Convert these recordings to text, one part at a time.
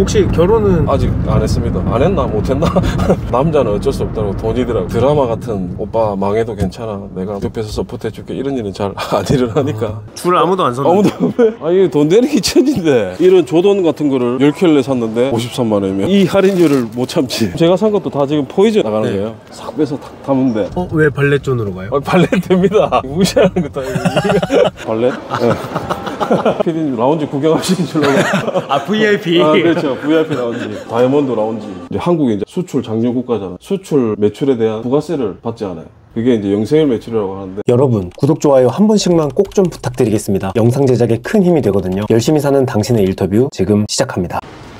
혹시 결혼은? 아직 안 했습니다. 안 했나 못했나? 남자는 어쩔 수 없다고 돈이더라고. 드라마 같은 오빠 망해도 괜찮아, 내가 옆에서 서포트해줄게, 이런 일은 잘 안 일어나니까. 줄 아무도 안 섰는데. 아무도. 이게 돈 내는 게 천인데, 이런 조던 같은 거를 10켤레 샀는데 53만 원이면 이 할인율을 못 참지. 제가 산 것도 다 지금 포이즌 나가는 거예요. 싹 빼서 탁 담으면 돼. 왜 발렛존으로 가요? 발렛 됩니다. 무시하는 것도 아니고. 발렛? 네. 피디님 라운지 구경하시는 줄로. VIP. 그렇죠. VIP 라운지, 다이아몬드 라운지. 이제 한국이 이제 수출 장려 국가잖아. 수출 매출에 대한 부가세를 받지 않아요. 그게 이제 영세율 매출이라고 하는데, 여러분 구독, 좋아요 한 번씩만 꼭 좀 부탁드리겠습니다. 영상 제작에 큰 힘이 되거든요. 열심히 사는 당신의 인터뷰 지금 시작합니다.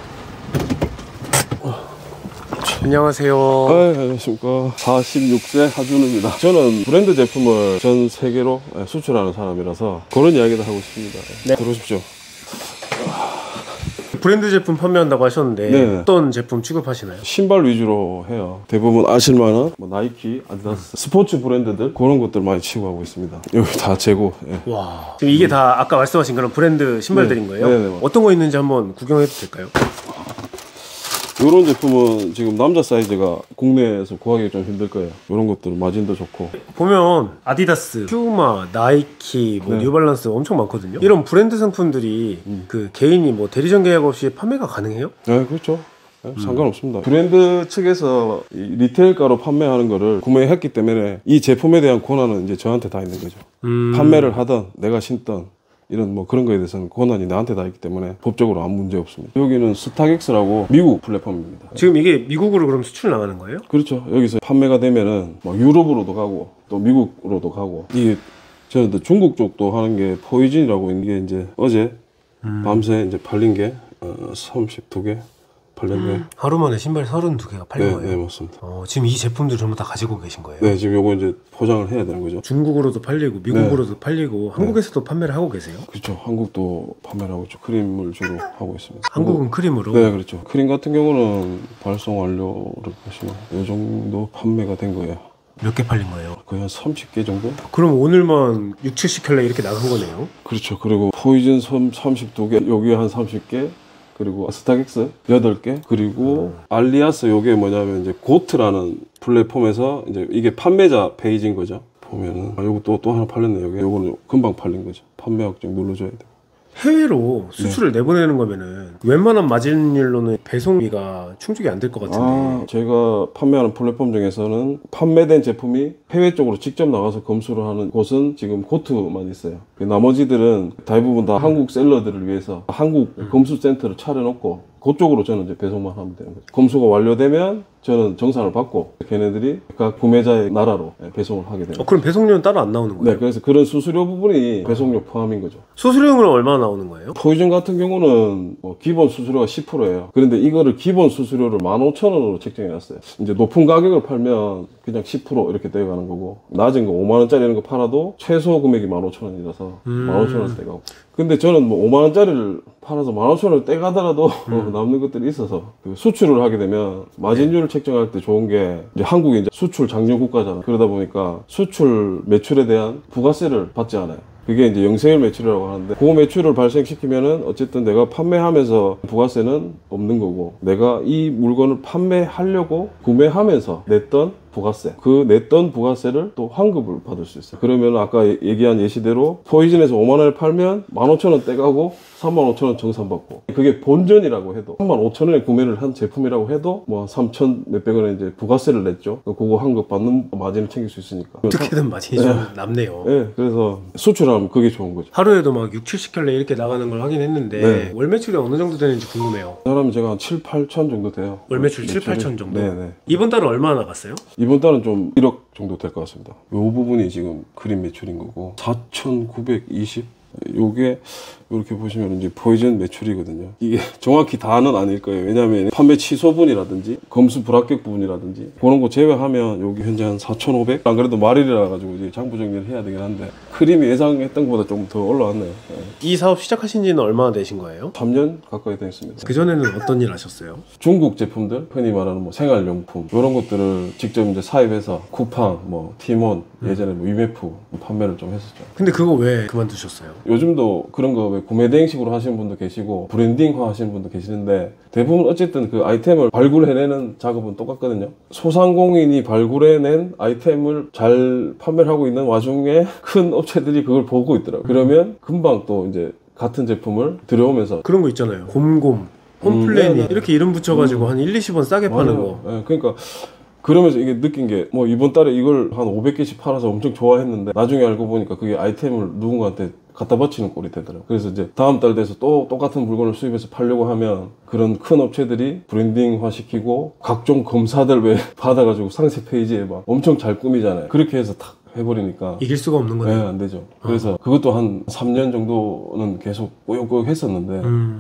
안녕하세요. 안녕하십니까. 46세 하준우입니다. 저는 브랜드 제품을 전 세계로 수출하는 사람이라서 그런 이야기도 하고 싶습니다. 네. 들어오십시오. 브랜드 제품 판매한다고 하셨는데 네네. 어떤 제품 취급하시나요? 신발 위주로 해요. 대부분 아실만한 뭐 나이키, 아디다스, 스포츠 브랜드들, 그런 것들 많이 취급하고 있습니다. 여기 다 재고. 예. 와, 지금 이게 다 아까 말씀하신 그런 브랜드 신발들인 거예요? 네네. 어떤 거 있는지 한번 구경해도 될까요? 이런 제품은 지금 남자 사이즈가 국내에서 구하기 좀 힘들 거예요. 이런 것들 마진도 좋고. 보면 아디다스, 퓨마, 나이키, 뭐 네. 뉴발란스 엄청 많거든요. 이런 브랜드 상품들이 그 개인이 뭐 대리점 계약 없이 판매가 가능해요? 네, 그렇죠. 네, 상관없습니다. 브랜드 측에서 이 리테일가로 판매하는 거를 구매했기 때문에 이 제품에 대한 권한은 이제 저한테 다 있는 거죠. 판매를 하든 내가 신든 이런 뭐 그런 거에 대해서는 권한이 나한테 다 있기 때문에 법적으로 아무 문제 없습니다. 여기는 스타렉스라고 미국 플랫폼입니다. 지금 이게 미국으로 그럼 수출 나가는 거예요? 그렇죠. 여기서 판매가 되면은 뭐 유럽으로도 가고 또 미국으로도 가고. 이게 저는 또 중국 쪽도 하는 게 포이즌이라고, 이게 이제 어제 밤새 이제 팔린 게 32개 팔렸네. 하루 만에 신발 32개가 팔린 네, 거예요? 네, 맞습니다. 지금 이 제품들 전부 다 가지고 계신 거예요? 네, 지금 요거 이제 포장을 해야 되는 거죠. 중국으로도 팔리고 미국으로도 팔리고 한국에서도 판매를 하고 계세요? 그렇죠. 한국도 판매를 하고 있죠. 크림을 주로 하고 있습니다. 한국은 크림으로? 네, 그렇죠. 크림 같은 경우는 발송 완료를 보시면 이 정도 판매가 된 거예요. 몇 개 팔린 거예요? 거의 한 30개 정도? 그럼 오늘만 6, 70켤레 이렇게 나간 거네요? 그렇죠. 그리고 포이즌 32개, 여기 한 30개, 그리고 스타렉스 8개, 그리고 알리아스, 요게 뭐냐면 이제 고트라는 플랫폼에서 이제 이게 판매자 페이지인 거죠. 보면은 요거 또 하나 팔렸네요. 요거는 금방 팔린 거죠. 판매 확정 눌러줘야 돼요. 해외로 수출을 내보내는 거면은 웬만한 마진율로는 배송비가 충족이 안 될 것 같은데. 제가 판매하는 플랫폼 중에서는 판매된 제품이 해외 쪽으로 직접 나가서 검수를 하는 곳은 지금 고트만 있어요. 나머지들은 대부분 다 한국 셀러들을 위해서 한국 검수 센터를 차려놓고 그쪽으로 저는 이제 배송만 하면 되는 거죠. 검수가 완료되면 저는 정산을 받고 걔네들이 각 구매자의 나라로 배송을 하게 됩니다. 그럼 배송료는 따로 안 나오는 거예요? 네, 그래서 그런 수수료 부분이 배송료 포함인 거죠. 수수료는 얼마나 나오는 거예요? 포이즌 같은 경우는 뭐 기본 수수료가 10%예요. 그런데 이거를 기본 수수료를 15,000원으로 책정해놨어요. 이제 높은 가격을 팔면 그냥 10% 이렇게 떼어가는 거고, 낮은 거 5만원짜리 이런 거 팔아도 최소 금액이 15,000원이라서 15,000원 떼가고. 근데 저는 뭐 5만원짜리를 팔아서 15,000원을 떼가더라도 남는 것들이 있어서, 수출을 하게 되면 마진율을 책정할 때 좋은 게, 이제 한국이 이제 수출 장려 국가잖아. 그러다 보니까 수출 매출에 대한 부가세를 받지 않아요. 그게 이제 영세율 매출이라고 하는데, 그 매출을 발생시키면은 어쨌든 내가 판매하면서 부가세는 없는 거고, 내가 이 물건을 판매하려고 구매하면서 냈던 부가세, 그 냈던 부가세를 또 환급을 받을 수 있어요. 그러면 아까 얘기한 예시대로 포이즌에서 5만원에 팔면 15,000원 떼가고 35,000원 정산받고, 그게 본전이라고 해도 35,000원에 구매를 한 제품이라고 해도 뭐 3,000 몇백 원에 이제 부가세를 냈죠. 그거 환급 받는 마진을 챙길 수 있으니까. 어떻게든 마진이 좀 남네요. 네, 그래서 수출하면 그게 좋은 거죠. 하루에도 막 6, 70켤레 이렇게 나가는 걸 하긴 했는데 네. 월 매출이 어느 정도 되는지 궁금해요. 그 사람이 제가 한 7, 8천 정도 돼요. 월 매출 7, 8천 정도? 네네. 이번 달은 얼마나 나갔어요? 이번 달은 좀 1억 정도 될 것 같습니다. 이 부분이 지금 크림 매출인 거고, 4,920, 요게 이렇게 보시면 이제 포이즌 매출이거든요. 이게 정확히 다는 아닐 거예요. 왜냐하면 판매 취소분이라든지 검수 불합격 부분이라든지 그런 거 제외하면 여기 현재 한 4,500. 안 그래도 말일이라 가지고 이제 장부 정리를 해야 되긴 한데, 크림이 예상했던 것보다 좀 더 올라왔네요. 네. 이 사업 시작하신 지는 얼마나 되신 거예요? 3년 가까이 됐습니다. 그전에는 어떤 일 하셨어요? 중국 제품들, 흔히 말하는 뭐 생활용품 이런 것들을 직접 이제 사입해서 쿠팡, 뭐 티몬, 예전에 뭐 위메프 판매를 좀 했었죠. 근데 그거 왜 그만두셨어요? 요즘도 그런 거 왜 구매 대행식으로 하시는 분도 계시고 브랜딩화 하시는 분도 계시는데 대부분 어쨌든 그 아이템을 발굴해내는 작업은 똑같거든요. 소상공인이 발굴해낸 아이템을 잘 판매를 하고 있는 와중에 큰 업체들이 그걸 보고 있더라고요. 그러면 금방 또 이제 같은 제품을 들여오면서 그런 거 있잖아요. 곰곰, 홈플래닛 네. 이렇게 이름 붙여가지고 한 1, 20원 싸게 파는 거. 네, 그러니까 그러면서 이게 느낀 게 뭐 이번 달에 이걸 한 500개씩 팔아서 엄청 좋아했는데 나중에 알고 보니까 그게 아이템을 누군가한테 갖다 바치는 꼴이 되더라고요. 그래서 이제 다음 달 돼서 또 똑같은 물건을 수입해서 팔려고 하면 그런 큰 업체들이 브랜딩화 시키고 각종 검사들 왜 받아가지고 상세 페이지에 막 엄청 잘 꾸미잖아요. 그렇게 해서 탁 해버리니까 이길 수가 없는 거네요. 네, 안 되죠. 그래서 그것도 한 3년 정도는 계속 꾸역꾸역 했었는데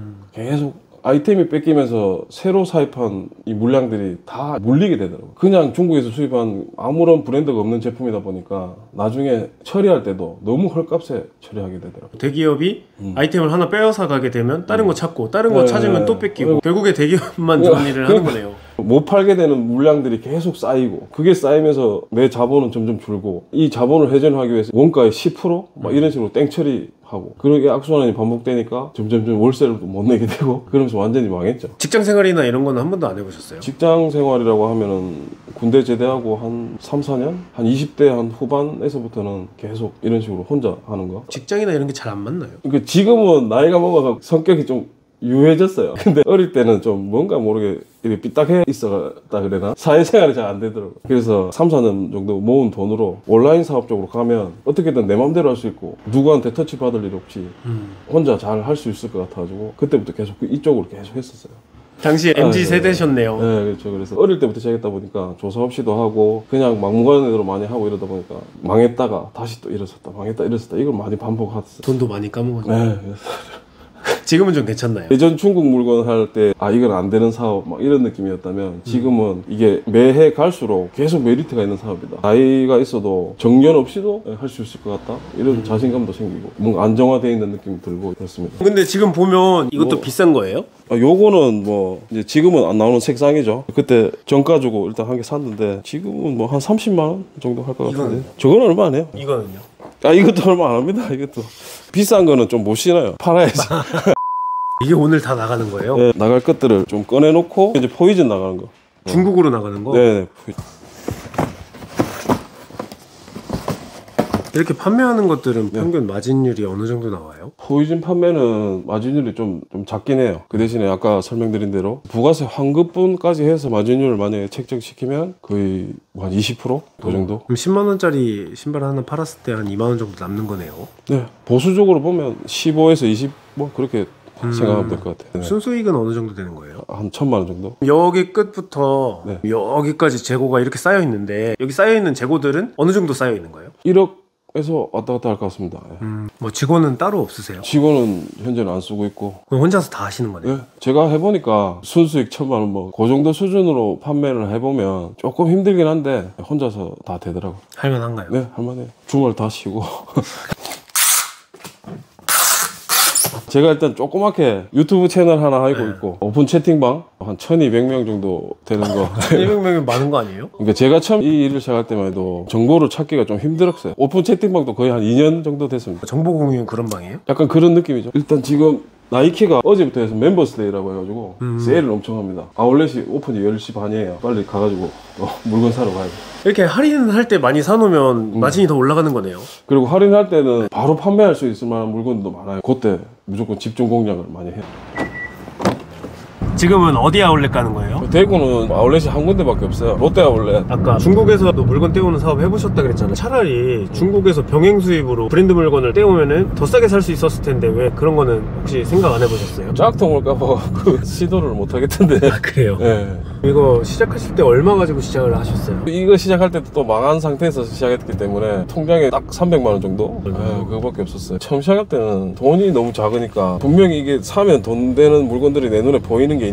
계속 아이템이 뺏기면서 새로 사입한 이 물량들이 다 물리게 되더라고요. 그냥 중국에서 수입한 아무런 브랜드가 없는 제품이다 보니까 나중에 처리할 때도 너무 헐값에 처리하게 되더라고요. 대기업이 아이템을 하나 빼앗아 가게 되면 다른 거 찾고 다른 거 네, 찾으면 네. 또 뺏기고 결국에 대기업만 좋은 일을 하는 거네요. 못 팔게 되는 물량들이 계속 쌓이고 그게 쌓이면서 내 자본은 점점 줄고 이 자본을 회전하기 위해서 원가의 10% 막 이런 식으로 땡처리하고 그러게 악순환이 반복되니까 점점점 월세를 못 내게 되고 그러면서 완전히 망했죠. 직장 생활이나 이런 거는 한 번도 안 해보셨어요? 직장 생활이라고 하면은 군대 제대하고 한 3, 4년? 한 20대 한 후반에서부터는 계속 이런 식으로 혼자 하는 거. 직장이나 이런 게 잘 안 맞나요? 그러니까 지금은 나이가 먹어서 성격이 좀 유해졌어요. 근데 어릴 때는 좀 뭔가 모르게 이렇게 삐딱해 있었다 그래나? 사회생활이 잘 안 되더라고요. 그래서 3, 4년 정도 모은 돈으로 온라인 사업 쪽으로 가면 어떻게든 내 맘대로 할 수 있고 누구한테 터치 받을 일 없이 혼자 잘 할 수 있을 것 같아가지고 그때부터 계속 이쪽으로 계속 했었어요. 당시 MZ 세대셨네요. 네, 그렇죠. 그래서 어릴 때부터 시작했다 보니까 조사 없이도 하고 그냥 막무가내로 많이 하고 이러다 보니까 망했다가 다시 또 일어섰다 망했다 일어섰다 이걸 많이 반복했어요. 돈도 많이 까먹었죠. 네, 그래서 지금은 좀 괜찮나요? 예전 중국 물건 할 때 아 이건 안 되는 사업 막 이런 느낌이었다면 지금은 이게 매해 갈수록 계속 메리트가 있는 사업이다. 나이가 있어도 정년 없이도 할 수 있을 것 같다. 이런 자신감도 생기고 뭔가 안정화되어 있는 느낌이 들고 그렇습니다. 근데 지금 보면 이것도 뭐, 비싼 거예요? 요거는 뭐 이제 지금은 안 나오는 색상이죠. 그때 정가 주고 일단 한 개 샀는데 지금은 뭐 한 30만 원 정도 할 것 같은데. 저거는 얼마 안 해요. 이거는요? 아 이것도 얼마 안 합니다. 이것도 비싼 거는 좀 못 신어요. 팔아야지. 이게 오늘 다 나가는 거예요? 네, 나갈 것들을 좀 꺼내놓고 이제 포이즌 나가는 거. 중국으로 나가는 거? 네. 이렇게 판매하는 것들은 평균 마진율이 어느 정도 나와요? 포이즌 판매는 마진율이 좀 작긴 해요. 그 대신에 아까 설명드린 대로 부가세 환급분까지 해서 마진율을 만약에 책정시키면 거의 한 20%? 그 정도? 그럼 10만 원짜리 신발 하나 팔았을 때 한 2만 원 정도 남는 거네요. 네. 보수적으로 보면 15에서 20 뭐 그렇게 생각하면 될 것 같아요. 네. 순수익은 어느 정도 되는 거예요? 한 1,000만 원 정도? 여기 끝부터 네. 여기까지 재고가 이렇게 쌓여 있는데 여기 쌓여 있는 재고들은 어느 정도 쌓여 있는 거예요? 1억에서 왔다 갔다 할 것 같습니다. 예. 뭐 직원은 따로 없으세요? 직원은 현재는 안 쓰고 있고 그럼 혼자서 다 하시는 거네요? 예, 제가 해보니까 순수익 1,000만 원 뭐 그 정도 수준으로 판매를 해보면 조금 힘들긴 한데 혼자서 다 되더라고요. 할만한가요? 네, 할만해요. 주말 다 쉬고. 제가 일단 조그맣게 유튜브 채널 하나 하고 있고 오픈 채팅방 한 1,200명 정도 되는 거. 100명이면 많은 거 아니에요? 그러니까 제가 처음 이 일을 시작할 때만 해도 정보를 찾기가 좀 힘들었어요. 오픈 채팅방도 거의 한 2년 정도 됐습니다. 정보 공유 그런 방이에요? 약간 그런 느낌이죠. 일단 지금 나이키가 어제부터 해서 멤버스데이라고 해가지고 세일을 엄청 합니다. 아울렛이 오픈이 10시 반이에요. 빨리 가가지고 물건 사러 가야 돼. 이렇게 할인할 때 많이 사놓으면 마진이 더 올라가는 거네요. 그리고 할인할 때는 바로 판매할 수 있을 만한 물건도 많아요. 그때 무조건 집중 공략을 많이 해요. 지금은 어디 아울렛 가는 거예요? 대구는 아울렛이 한 군데밖에 없어요. 롯데 아울렛. 아까 중국에서도 물건 떼오는 사업 해보셨다 그랬잖아요. 차라리 중국에서 병행 수입으로 브랜드 물건을 떼오면은 더 싸게 살 수 있었을 텐데 왜 그런 거는 혹시 생각 안 해보셨어요? 짝퉁 올까봐 그 시도를 못 하겠던데. 아 그래요? 네. 이거 시작하실 때 얼마 가지고 시작을 하셨어요? 이거 시작할 때도 또 망한 상태에서 시작했기 때문에 통장에 딱 300만 원 정도? 네, 그거밖에 없었어요. 처음 시작할 때는 돈이 너무 작으니까 분명히 이게 사면 돈 되는 물건들이 내 눈에 보이는 게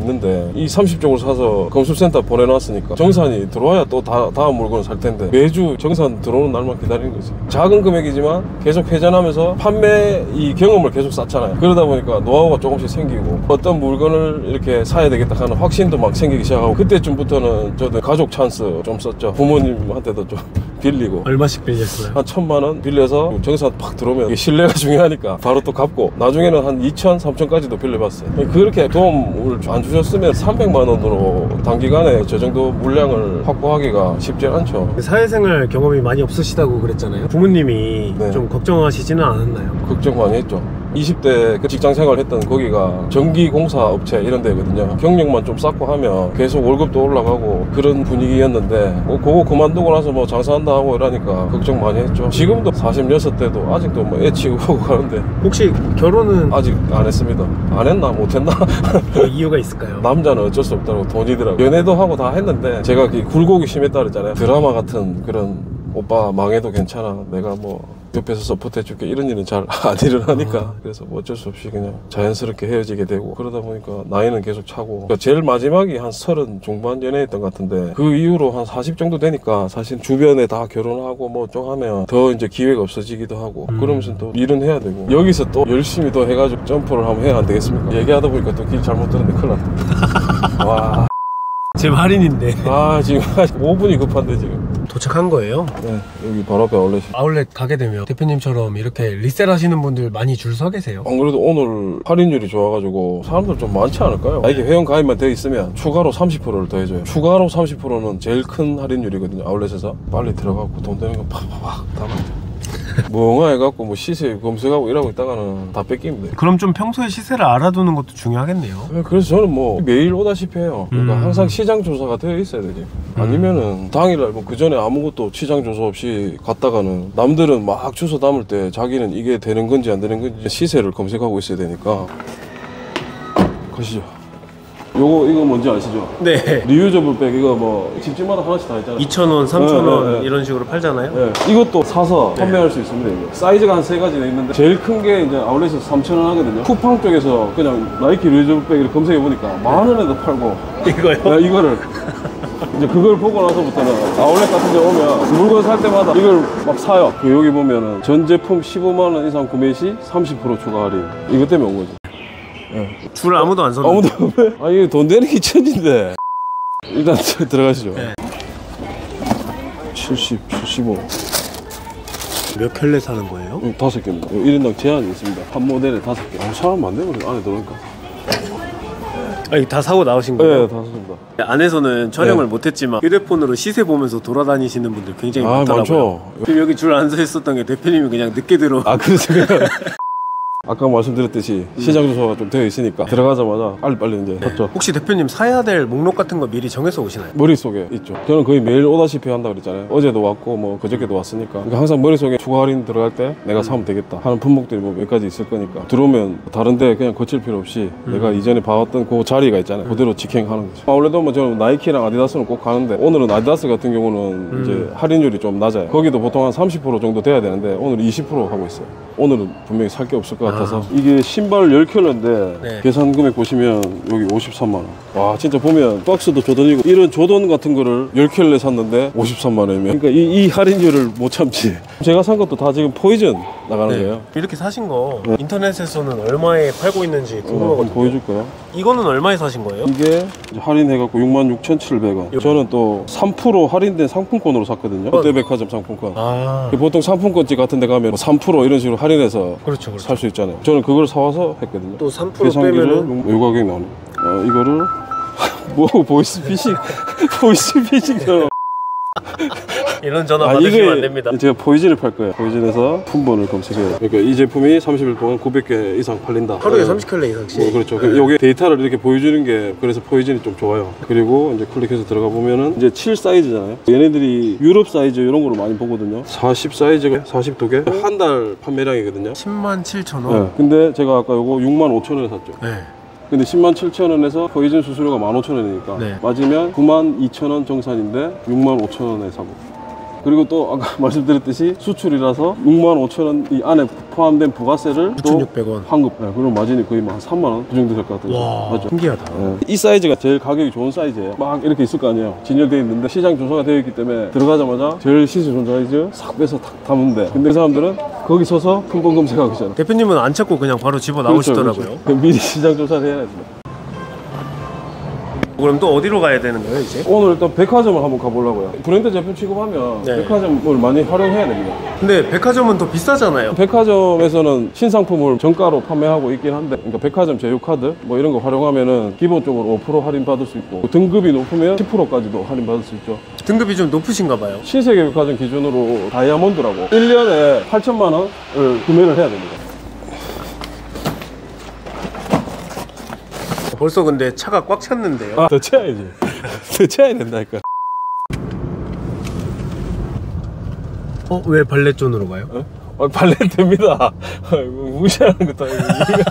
있는데 이 30종을 사서 검수센터 보내놨으니까 정산이 들어와야 또 다음 물건을 살 텐데 매주 정산 들어오는 날만 기다리는 거지. 작은 금액이지만 계속 회전하면서 판매 이 경험을 계속 쌓잖아요. 그러다 보니까 노하우가 조금씩 생기고 어떤 물건을 이렇게 사야 되겠다 하는 확신도 막 생기기 시작하고, 그때쯤부터는 저도 가족 찬스 좀 썼죠. 부모님한테도 좀 빌리고 얼마씩 빌렸어요? 한 1,000만 원 빌려서 정산 팍 들어오면 이게 신뢰가 중요하니까 바로 또 갚고, 나중에는 한 2,000, 3,000까지도 빌려봤어요. 그렇게 도움을 안 주셨으면 300만 원으로 단기간에 저 정도 물량을 확보하기가 쉽지 않죠. 사회생활 경험이 많이 없으시다고 그랬잖아요. 부모님이 네. 좀 걱정하시지는 않았나요? 걱정 많이 했죠. 20대 그 직장생활 했던 거기가 전기공사 업체 이런 데거든요. 경력만 좀 쌓고 하면 계속 월급도 올라가고 그런 분위기였는데 그거 그만두고 나서 뭐 장사한다 하고 이러니까 걱정 많이 했죠. 지금도 46대도 아직도 뭐 애 치고 가는데 혹시 결혼은 아직 안 했습니다. 안 했나 못했나? 뭐 이유가 있을까요? 남자는 어쩔 수 없다고 돈이더라고요. 연애도 하고 다 했는데 제가 굴곡이 심했다 그랬잖아요. 드라마 같은 그런 오빠 망해도 괜찮아, 내가 뭐 옆에서 서포트해줄게 이런 일은 잘 안 일어나니까 그래서 뭐 어쩔 수 없이 그냥 자연스럽게 헤어지게 되고, 그러다 보니까 나이는 계속 차고, 그러니까 제일 마지막이 한 30 중반 연애했던 것 같은데 그 이후로 한 40 정도 되니까 사실 주변에 다 결혼하고 뭐 좀 하면 더 이제 기회가 없어지기도 하고 그러면서 또 일은 해야 되고, 여기서 또 열심히 더 해가지고 점프를 한번 해야 안 되겠습니까? 얘기하다 보니까 또 길 잘못 들었는데 큰일 났다. 와, 지금 할인인데 지금 5분이 급한데 지금. 도착한 거예요? 네, 여기 바로 앞에 아울렛이. 아울렛 가게 되면 대표님처럼 이렇게 리셀 하시는 분들 많이 줄 서 계세요? 안 그래도 오늘 할인율이 좋아가지고 사람들 좀 많지 않을까요? 이게 회원 가입만 돼 있으면 추가로 30%를 더 해줘요. 추가로 30%는 제일 큰 할인율이거든요. 아울렛에서 빨리 들어가고 돈 되는 거 팍팍팍 담아요. 멍하 해갖고 뭐 시세 검색하고 이러고 있다가는 다 뺏깁니다. 그럼 좀 평소에 시세를 알아두는 것도 중요하겠네요. 그래서 저는 뭐 매일 오다시피 해요. 그러니까 항상 시장 조사가 되어 있어야 되지. 아니면은 당일날 뭐 그 전에 아무것도 시장 조사 없이 갔다가는 남들은 막 주소 담을 때 자기는 이게 되는 건지 안 되는 건지 시세를 검색하고 있어야 되니까. 가시죠. 이거 뭔지 아시죠? 네. 리유저블 백 이거 뭐 집집마다 하나씩 다 있잖아요. 2,000원, 3,000원 네, 네. 이런 식으로 팔잖아요. 네. 이것도 사서 판매할 수 있습니다. 이거. 사이즈가 한 3가지가 있는데 제일 큰 게 이제 아울렛에서 3,000원 하거든요. 쿠팡 쪽에서 그냥 나이키 리유저블 백을 검색해 보니까 10,000원에도 팔고. 이거요? 네, 이거를 이제 그걸 보고 나서부터는 아울렛 같은 데 오면 물건 살 때마다 이걸 막 사요. 여기 보면은 전 제품 15만 원 이상 구매 시 30% 추가 할인. 이것 때문에 온 거지. 줄 아무도 안 섰는데. 아무도 이게 돈 되는 게 천진데. 일단 들어가시죠. 네. 70, 75. 몇 켤레 사는 거예요? 5개입니다. 1인당 제한이 있습니다. 한 모델에 5개. 사람 많네, 우리 안에 들어오니까. 아니, 다 사고 나오신 거예요? 네, 다 샀습니다. 안에서는 촬영을 네. 못했지만 휴대폰으로 시세 보면서 돌아다니시는 분들 굉장히 많더라고요. 많죠. 지금 여기 줄 안 서 있었던 게 대표님이 그냥 늦게 들어. 그래서 아까 말씀드렸듯이 시장 조사가 좀 되어 있으니까 들어가자마자 빨리빨리 이제 샀죠. 혹시 대표님 사야 될 목록 같은 거 미리 정해서 오시나요? 머릿속에 있죠. 저는 거의 매일 오다시피 한다 그랬잖아요. 어제도 왔고 뭐 그저께도 왔으니까. 그러니까 항상 머릿속에 추가 할인 들어갈 때 내가 사면 되겠다 하는 품목들이 뭐 몇 가지 있을 거니까 들어오면 다른데 그냥 거칠 필요 없이 내가 이전에 봐왔던 그 자리가 있잖아요. 그대로 직행하는 거죠. 아울렛도 뭐 저는 나이키랑 아디다스는 꼭 가는데 오늘은 아디다스 같은 경우는 이제 할인율이 좀 낮아요. 거기도 보통 한 30% 정도 돼야 되는데 오늘 20% 하고 있어요. 오늘은 분명히 살 게 없을 것 같아서. 이게 신발 10켤레인데 네. 계산 금액 보시면 여기 53만 원. 와, 진짜 보면 박스도 조던이고 이런 조던 같은 거를 10켤레 샀는데 53만 원이면 그러니까 이 할인율을 못 참지. 제가 산 것도 다 지금 포이즌 나가는 거예요. 이렇게 사신 거 인터넷에서는 얼마에 팔고 있는지 한번 궁금하거든요. 보여줄 거예요. 이거는 얼마에 사신 거예요? 이게 이제 할인해갖고 66,700원. 저는 또 3% 할인된 상품권으로 샀거든요. 롯데백화점 상품권. 보통 상품권집 같은 데 가면 3% 이런 식으로 할인해서 그렇죠. 살 수 있잖아요. 저는 그걸 사와서 했거든요. 또 3% 계산기를 빼면은 요 가격 나오네. 이거를 뭐 보이스피싱 보이스피싱처럼 이런 전화 받으시면 안 됩니다. 제가 포이즌을 팔 거예요. 포이즌에서 품번을 검색해요. 그러니까 이 제품이 30일 동안 900개 이상 팔린다. 하루에 30켤레 이상씩. 그렇죠. 요게 데이터를 이렇게 보여주는 게 그래서 포이즌이 좀 좋아요. 그리고 이제 클릭해서 들어가 보면은 이제 7 사이즈잖아요. 얘네들이 유럽 사이즈 이런 거로 많이 보거든요. 40 사이즈가 42개 한 달 판매량이거든요. 107,000원. 네. 근데 제가 아까 요거 65,000원에 샀죠. 네. 근데 107,000원에서 포이즌 수수료가 15,000원이니까 네. 맞으면 92,000원 정산인데 65,000원에 사고. 그리고 또 아까 말씀드렸듯이 수출이라서 65,000원 이 안에 포함된 부가세를 또 9,600원. 환급. 네, 그럼 마진이 거의 뭐 한 3만 원 그 정도 될 것 같아요. 와, 맞죠? 신기하다. 네. 이 사이즈가 제일 가격이 좋은 사이즈예요. 막 이렇게 있을 거 아니에요. 진열되어 있는데 시장 조사가 되어 있기 때문에 들어가자마자 제일 시세 좋은 사이즈 싹 빼서 탁 담으면 돼. 근데 그 사람들은 거기 서서 품번 검색하기 전에 대표님은 안 찾고 그냥 바로 집어 그렇죠, 나오시더라고요. 그렇죠. 미리 시장 조사를 해야 됩니다. 그럼 또 어디로 가야 되는 거예요, 이제? 오늘 일단 백화점을 한번 가보려고요. 브랜드 제품 취급하면 네. 백화점을 많이 활용해야 됩니다. 근데 백화점은 더 비싸잖아요. 백화점에서는 신상품을 정가로 판매하고 있긴 한데, 그러니까 백화점 제휴카드 뭐 이런 거 활용하면은 기본적으로 5% 할인 받을 수 있고, 등급이 높으면 10%까지도 할인 받을 수 있죠. 등급이 좀 높으신가 봐요. 신세계 백화점 기준으로 다이아몬드라고 1년에 8천만 원을 구매를 해야 됩니다. 벌써 근데 차가 꽉 찼는데요. 더 채야지. 더 채야 된다니까. 왜 발렛존으로 가요? 발렛 됩니다. 무시하는 것도 아니고.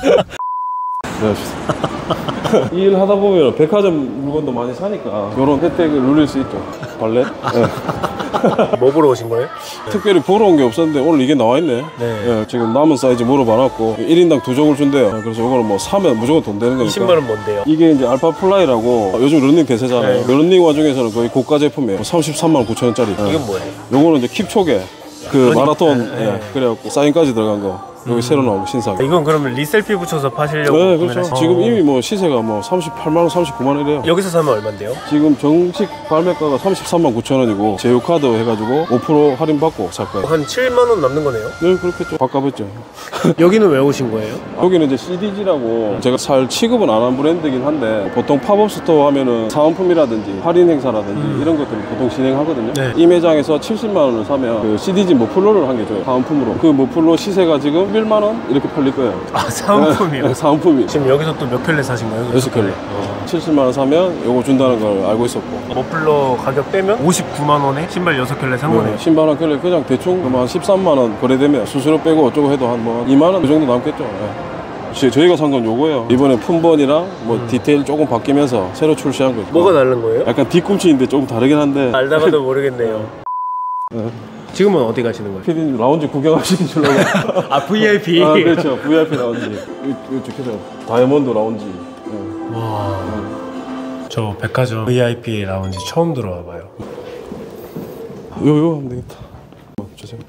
네, 이 일 하다 보면 백화점 물건도 많이 사니까 이런 혜택을 누릴 수 있죠. 발렛. 네. 뭐 보러 오신 거예요? 특별히 보러 온 게 없었는데 오늘 이게 나와있네. 네. 지금 남은 사이즈 물어봐놨고 1인당 2종을 준대요. 그래서 이거는 뭐 사면 무조건 돈 되는 거니까. 20만 원 뭔데요? 이게 이제 알파 플라이라고 요즘 런닝 대세잖아요. 네. 런닝 와중에서는 거의 고가 제품이에요. 33만 9천 원짜리. 이건 뭐예요? 요거는 이제 킵초계 그 런닝? 마라톤. 네, 네. 그래갖고 사인까지 들어간 거. 여기 새로 나온 거 신상. 이건 그러면 리셀피 붙여서 파시려고? 네, 그렇죠. 구매하신- 지금 이미 뭐 시세가 뭐 38만 원, 39만 원이래요. 여기서 사면 얼만데요? 지금 정식 발매가가 33만 9천 원이고 제휴카드 해가지고 5% 할인받고 살 거예요. 한 7만 원 남는 거네요? 네, 그렇겠죠. 바꿔봤죠. 여기는 왜 오신 거예요? 여기는 이제 CDG라고 제가 잘 취급은 안 한 브랜드긴 한데 보통 팝업 스토어 하면은 사은품이라든지 할인 행사라든지 이런 것들을 보통 진행하거든요. 네. 이 매장에서 70만 원을 사면 그 CDG 머플러를 한 개 줘요. 사은품으로. 그 머플러 시세가 지금 1만 원 이렇게 팔릴 거예요. 아, 사은품이요? 네, 사은품이. 지금 여기서 또 몇 켤레 사신 거예요? 6켤레. 70만 원 사면 요거 준다는 걸 알고 있었고. 머플러 가격 빼면 59만 원에 신발 6켤레 산 거네요. 신발 한 켤레 그냥 대충 한 13만 원 거래되면 수수료 빼고 어쩌고 해도 한 뭐 2만 원 그 정도 남겠죠. 저희가 산 건 요거예요. 이번에 품번이랑 뭐 디테일 조금 바뀌면서 새로 출시한 거죠. 뭐가 다른 거예요? 약간 뒤꿈치인데 조금 다르긴 한데. 알다가도 모르겠네요. 지금은 어디 가시는 거예요? 피디님 라운지 구경하시는 줄로. 아, VIP. 아, 그렇죠. VIP 라운지. 이거 적혀져. 다이아몬드 라운지. 네. 와. 저 백화점 VIP 라운지 처음 들어와 봐요. 요요 하면 되겠다. 주세요.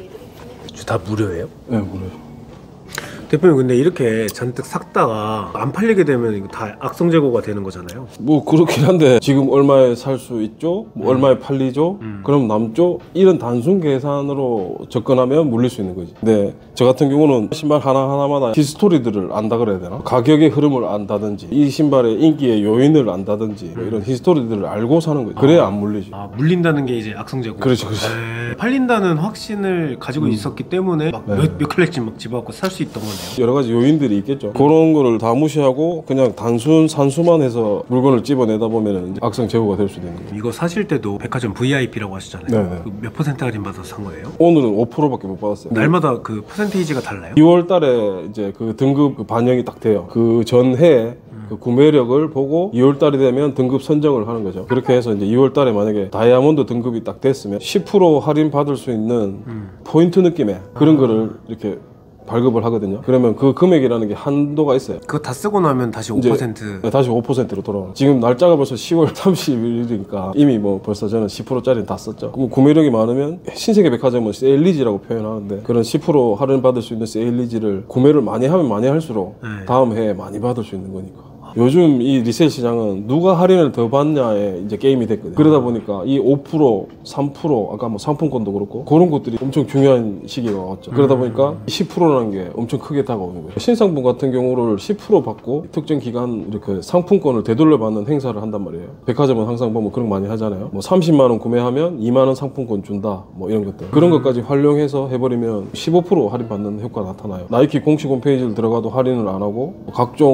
다 무료예요? 네, 뭐래요. 대표님, 근데 이렇게 잔뜩 샀다가 안 팔리게 되면 이거 다 악성 재고가 되는 거잖아요. 뭐 그렇긴 한데 지금 얼마에 살 수 있죠? 뭐 얼마에 팔리죠? 그럼 남죠? 이런 단순 계산으로 접근하면 물릴 수 있는 거지. 근데 저 같은 경우는 신발 하나하나마다 히스토리들을 안다 그래야 되나? 가격의 흐름을 안다든지 이 신발의 인기의 요인을 안다든지 뭐 이런 히스토리들을 알고 사는 거지. 그래야 안 물리지. 아, 물린다는 게 이제 악성 재고. 그렇죠, 그렇죠. 팔린다는 확신을 가지고 있었기 때문에 막 몇 켤레씩 막 집어갖고 살 수 있던 거네요. 여러 가지 요인들이 있겠죠. 그런 거를 다 무시하고 그냥 단순 산수만 해서 물건을 집어내다 보면 이제 악성 재고가 될 수도 있는 거예요. 이거 사실 때도 백화점 VIP라고 하시잖아요. 네네. 그 몇 퍼센트 할인 받아서 산 거예요? 오늘은 5%밖에 못 받았어요. 날마다 그 퍼센테이지가 달라요? 2월 달에 이제 그 등급 그 반영이 딱 돼요. 그 전해 그 구매력을 보고 2월 달이 되면 등급 선정을 하는 거죠. 그렇게 해서 이제 2월 달에 만약에 다이아몬드 등급이 딱 됐으면 10% 할인 받을 수 있는 포인트 느낌의 그런 거를 이렇게 발급을 하거든요. 그러면 그 금액이라는 게 한도가 있어요. 그거 다 쓰고 나면 다시 이제 5%. 다시 5%로 돌아와요. 지금 날짜가 벌써 10월 30일이니까 이미 뭐 벌써 저는 10%짜리는 다 썼죠. 그럼 구매력이 많으면 신세계 백화점은 세일리지라고 표현하는데 그런 10% 할인 받을 수 있는 세일리지를 구매를 많이 하면 많이 할수록 네. 다음 해에 많이 받을 수 있는 거니까. 요즘 이 리셀 시장은 누가 할인을 더 받냐에 이제 게임이 됐거든요. 그러다 보니까 이 5%, 3% 아까 뭐 상품권도 그렇고 그런 것들이 엄청 중요한 시기가 왔죠. 그러다 보니까 10%라는 게 엄청 크게 다가오는 거예요. 신상품 같은 경우를 10% 받고 특정 기간 이렇게 상품권을 되돌려 받는 행사를 한단 말이에요. 백화점은 항상 보면 그런 거 많이 하잖아요. 뭐 30만 원 구매하면 2만 원 상품권 준다. 뭐 이런 것들. 그런 것까지 활용해서 해버리면 15% 할인 받는 효과가 나타나요. 나이키 공식 홈페이지를 들어가도 할인을 안 하고 각종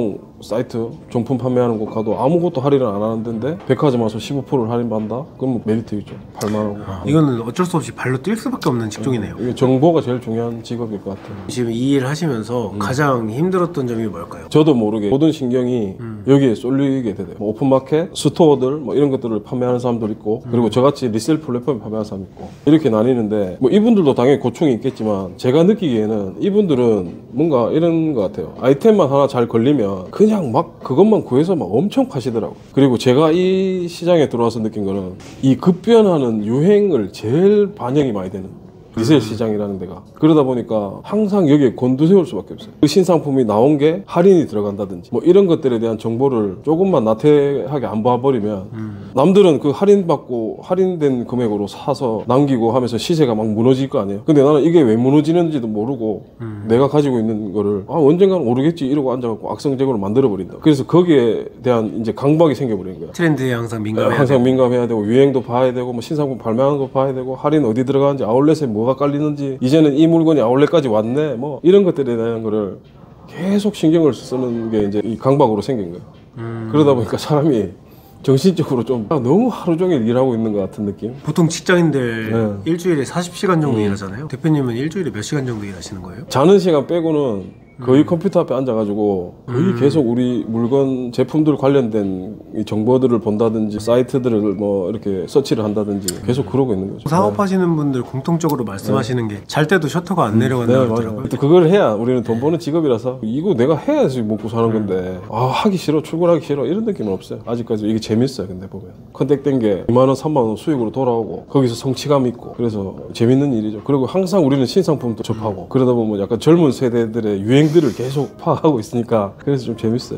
사이트 정품 판매하는 곳 가도 아무것도 할인을 안 하는 데인데 백화점 와서 15%를 할인받는다? 그럼 메리트 있죠. 팔만하고. 이거는 어쩔 수 없이 발로 뛸 수밖에 없는 직종이네요. 이게 정보가 제일 중요한 직업일 것 같아요. 지금 이 일 하시면서 가장 힘들었던 점이 뭘까요? 저도 모르게 모든 신경이 여기에 쏠리게 돼요. 뭐 오픈마켓, 스토어들 뭐 이런 것들을 판매하는 사람들 있고 그리고 저같이 리셀 플랫폼 판매하는 사람 있고 이렇게 나뉘는데 뭐 이분들도 당연히 고충이 있겠지만 제가 느끼기에는 이분들은 뭔가 이런 것 같아요. 아이템만 하나 잘 걸리면 그냥 막 그것만 구해서 막 엄청 파시더라고요. 그리고 제가 이 시장에 들어와서 느낀 거는 이 급변하는 유행을 제일 반영이 많이 되는 리셀 시장이라는 데가 그러다 보니까 항상 여기에 곤두세울 수밖에 없어요. 그 신상품이 나온 게 할인이 들어간다든지 뭐 이런 것들에 대한 정보를 조금만 나태하게 안 봐버리면 남들은 그 할인받고 할인된 금액으로 사서 남기고 하면서 시세가 막 무너질 거 아니에요. 근데 나는 이게 왜 무너지는지도 모르고 내가 가지고 있는 거를 언젠가는 오르겠지 이러고 앉아갖고 악성적으로 만들어버린다. 그래서 거기에 대한 이제 강박이 생겨버린 거야. 트렌드에 항상 민감해야 항상 되고. 민감해야 되고 유행도 봐야 되고 뭐 신상품 발매하는 거 봐야 되고 할인 어디 들어가는지 아울렛에 뭐가 깔리는지 이제는 이 물건이 아울렛까지 왔네 뭐 이런 것들에 대한 거를 계속 신경을 쓰는 게 이제 이 강박으로 생긴 거예요. 그러다 보니까 사람이 정신적으로 좀 너무 하루 종일 일하고 있는 것 같은 느낌? 보통 직장인들 네. 일주일에 40시간 정도 일하잖아요. 대표님은 일주일에 몇 시간 정도 일하시는 거예요? 자는 시간 빼고는 거의 컴퓨터 앞에 앉아가지고 거의 계속 우리 물건 제품들 관련된 이 정보들을 본다든지 사이트들을 뭐 이렇게 서치를 한다든지 계속 그러고 있는 거죠. 사업하시는 분들 공통적으로 말씀하시는 게 잘 때도 셔터가 안 내려간다고 네, 하더라고요. 맞아요. 그걸 해야 우리는 돈 버는 직업이라서 이거 내가 해야지 먹고 사는 건데 하기 싫어 출근하기 싫어 이런 느낌은 없어요. 아직까지 이게 재밌어요. 근데 보면 컨택된 게 2만 원 3만 원 수익으로 돌아오고 거기서 성취감 있고 그래서 재밌는 일이죠. 그리고 항상 우리는 신상품도 접하고 그러다 보면 약간 젊은 세대들의 유행들을 계속 파악하고 있으니까 그래서 좀 재밌어요.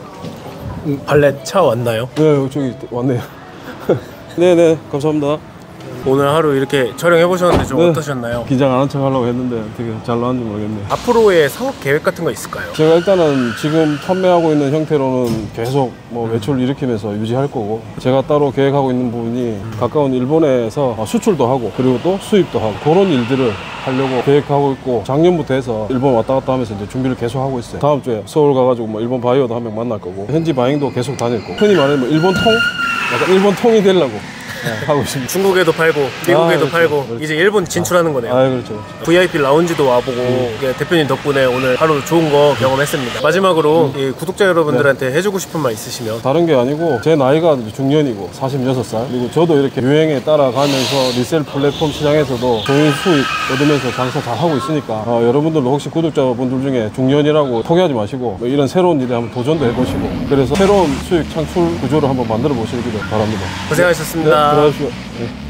발렛 차 왔나요? 네 저기 왔네요. 네네 감사합니다. 오늘 하루 이렇게 촬영해 보셨는데 좀 네. 어떠셨나요? 긴장 안 한 척 하려고 했는데 되게 잘 나왔는지 모르겠네요. 앞으로의 사업 계획 같은 거 있을까요? 제가 일단은 지금 판매하고 있는 형태로는 계속 뭐 매출을 일으키면서 유지할 거고 제가 따로 계획하고 있는 부분이 가까운 일본에서 수출도 하고 그리고 또 수입도 하고 그런 일들을 하려고 계획하고 있고 작년부터 해서 일본 왔다 갔다 하면서 이제 준비를 계속 하고 있어요. 다음 주에 서울 가가지고 뭐 일본 바이어도 한 명 만날 거고 현지 바잉도 계속 다닐 거고 흔히 말하는 뭐 일본 통? 약간 일본 통이 되려고 하고 있습니다. 중국에도 팔고 미국에도 그렇죠. 팔고 그렇죠. 이제 일본 진출하는 거네요. 그렇죠. VIP 라운지도 와보고 이게 대표님 덕분에 오늘 하루 좋은 거 경험했습니다. 마지막으로 이 구독자 여러분들한테 해주고 싶은 말 있으시면. 다른 게 아니고 제 나이가 이제 중년이고 46살 그리고 저도 이렇게 유행에 따라가면서 리셀 플랫폼 시장에서도 좋은 수익 얻으면서 장사 잘 하고 있으니까 여러분들도 혹시 구독자분들 중에 중년이라고 포기하지 마시고 뭐 이런 새로운 일에 한번 도전도 해보시고 그래서 새로운 수익 창출 구조를 한번 만들어 보시기를 바랍니다. 고생하셨습니다. 네, 들어가십시오. 네.